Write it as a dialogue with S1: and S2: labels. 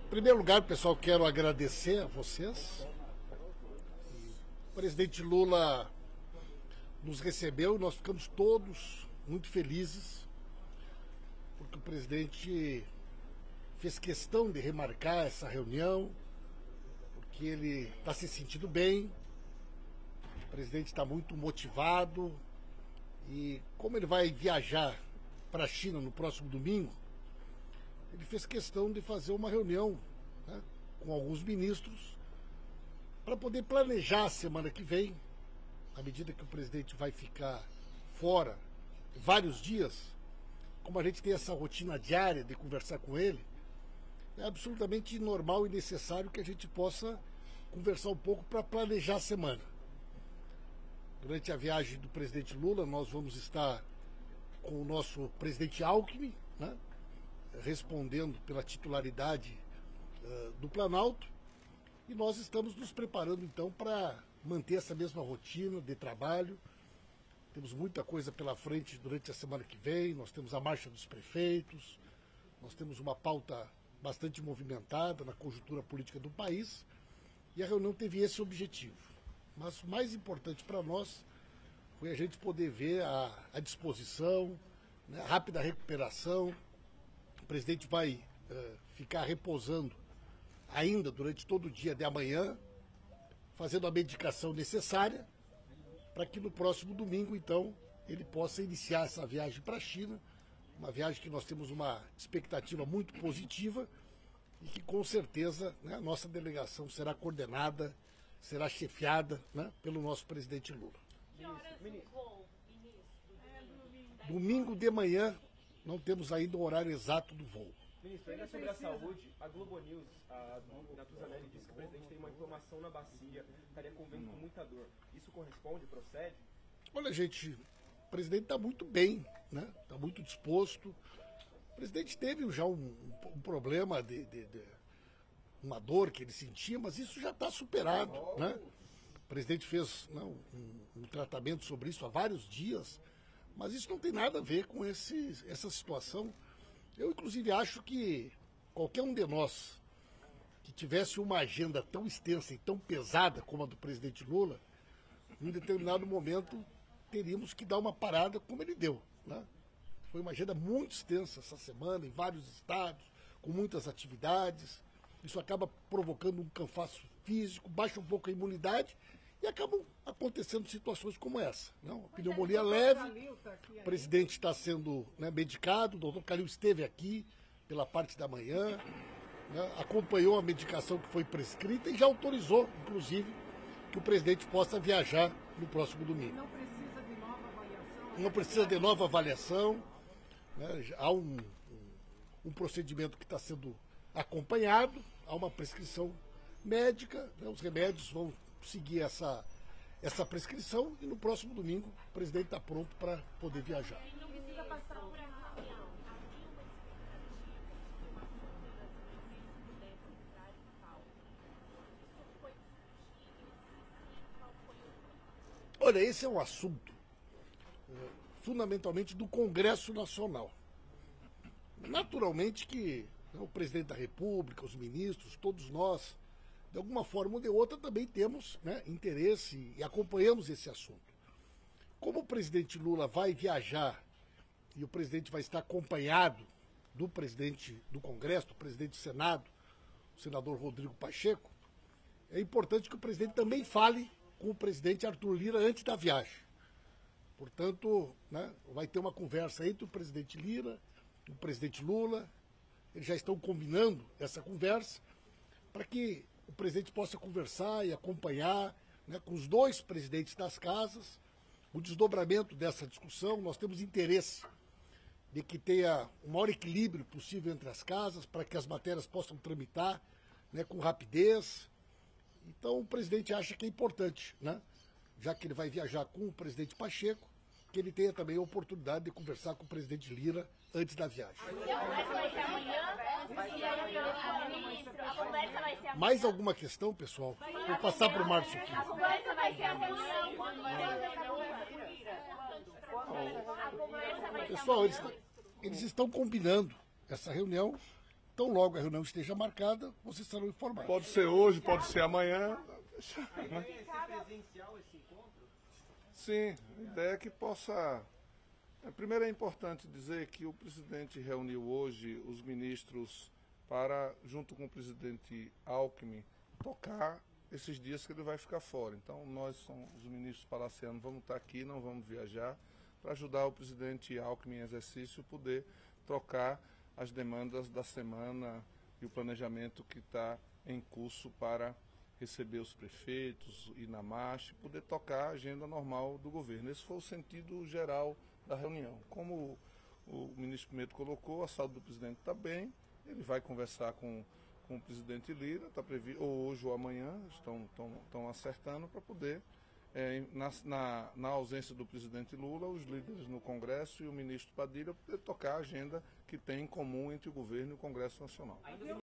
S1: Em primeiro lugar, pessoal, quero agradecer a vocês. O presidente Lula nos recebeu e nós ficamos todos muito felizes, porque o presidente fez questão de remarcar essa reunião, porque ele está se sentindo bem, o presidente está muito motivado e como ele vai viajar para a China no próximo domingo, ele fez questão de fazer uma reunião, né, com alguns ministros para poder planejar a semana que vem, à medida que o presidente vai ficar fora vários dias. Como a gente tem essa rotina diária de conversar com ele, é absolutamente normal e necessário que a gente possa conversar um pouco para planejar a semana. Durante a viagem do presidente Lula, nós vamos estar com o nosso presidente Alckmin, né, respondendo pela titularidade do Planalto, e nós estamos nos preparando então para manter essa mesma rotina de trabalho. Temos muita coisa pela frente durante a semana que vem, nós temos a marcha dos prefeitos, nós temos uma pauta bastante movimentada na conjuntura política do país, e a reunião teve esse objetivo. Mas o mais importante para nós foi a gente poder ver a disposição, né, a rápida recuperação. O presidente vai ficar repousando ainda durante todo o dia de amanhã, fazendo a medicação necessária para que no próximo domingo, então, ele possa iniciar essa viagem para a China, uma viagem que nós temos uma expectativa muito positiva e que com certeza, né, a nossa delegação será coordenada, será chefiada, né, pelo nosso presidente Lula.
S2: Que horas o voo,
S1: Domingo de manhã, não temos ainda o horário exato do voo.
S3: Ministro, ainda sobre a saúde, a Globo News, a Natuzanelli, disse que o presidente tem uma inflamação na bacia, estaria convivendo com muita dor. Isso corresponde, procede?
S1: Olha, gente, o presidente está muito bem, né? Está muito disposto. O presidente teve já um problema de uma dor que ele sentia, mas isso já está superado, né? O presidente fez, né, um tratamento sobre isso há vários dias, mas isso não tem nada a ver com essa situação. Eu, inclusive, acho que qualquer um de nós que tivesse uma agenda tão extensa e tão pesada como a do presidente Lula, em determinado momento teríamos que dar uma parada como ele deu, né? Foi uma agenda muito extensa essa semana, em vários estados, com muitas atividades. Isso acaba provocando um cansaço físico, baixa um pouco a imunidade e acabam acontecendo situações como essa, né? Uma pneumonia leve, o presidente está sendo, né, medicado, o doutor Calil esteve aqui pela parte da manhã, né, acompanhou a medicação que foi prescrita e já autorizou, inclusive, que o presidente possa viajar no próximo domingo.
S4: Não precisa de nova avaliação?
S1: Não precisa de nova avaliação, né, há um procedimento que está sendo acompanhado, há uma prescrição médica, né, os remédios vão seguir essa prescrição e no próximo domingo o presidente está pronto para poder viajar.
S2: Ele não precisa passar por uma reunião.
S1: Olha, esse é um assunto fundamentalmente do Congresso Nacional. Naturalmente que, né, o presidente da República, os ministros, todos nós, de alguma forma ou de outra, também temos, né, interesse e acompanhamos esse assunto. Como o presidente Lula vai viajar e o presidente vai estar acompanhado do presidente do Congresso, do presidente do Senado, o senador Rodrigo Pacheco, é importante que o presidente também fale com o presidente Arthur Lira antes da viagem. Portanto, né, vai ter uma conversa entre o presidente Lira e o presidente Lula. Eles já estão combinando essa conversa para que o presidente possa conversar e acompanhar, né, com os dois presidentes das casas o desdobramento dessa discussão. Nós temos interesse de que tenha o maior equilíbrio possível entre as casas para que as matérias possam tramitar, né, com rapidez. Então o presidente acha que é importante, né, já que ele vai viajar com o presidente Pacheco, que ele tenha também a oportunidade de conversar com o presidente Lira antes da viagem.
S2: A conversa vai ser amanhã? A conversa vai ser amanhã?
S1: Mais alguma questão, pessoal? Vou passar para o Márcio aqui.
S2: A conversa vai ser amanhã?
S1: Pessoal, eles estão combinando essa reunião tão logo a reunião esteja marcada, vocês serão informados.
S5: Pode ser hoje, pode ser amanhã.
S4: A ideia é ser presencial esse encontro?
S5: Sim, a ideia é que possa... Primeiro é importante dizer que o presidente reuniu hoje os ministros para, junto com o presidente Alckmin, tocar esses dias que ele vai ficar fora. Então nós, os ministros palacianos, vamos estar aqui, não vamos viajar, para ajudar o presidente Alckmin em exercício poder trocar as demandas da semana e o planejamento que está em curso para receber os prefeitos, ir na marcha, poder tocar a agenda normal do governo. Esse foi o sentido geral da reunião. Como o ministro Pimentel colocou, a saúde do presidente está bem, ele vai conversar com o presidente Lira, está previsto, ou hoje ou amanhã, estão acertando para poder, na ausência do presidente Lula, os líderes no Congresso e o ministro Padilha poder tocar a agenda que tem em comum entre o governo e o Congresso Nacional.